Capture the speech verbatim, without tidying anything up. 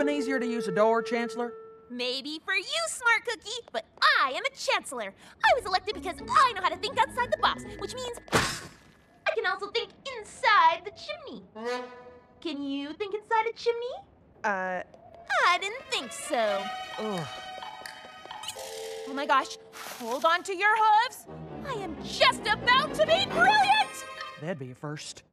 easier to use a door, Chancellor? Maybe for you, Smart Cookie, but I am a Chancellor. I was elected because I know how to think outside the box, which means I can also think inside the chimney. Can you think inside a chimney? Uh... I didn't think so. Ugh. Oh my gosh, hold on to your hooves. I am just about to be brilliant! That'd be a first.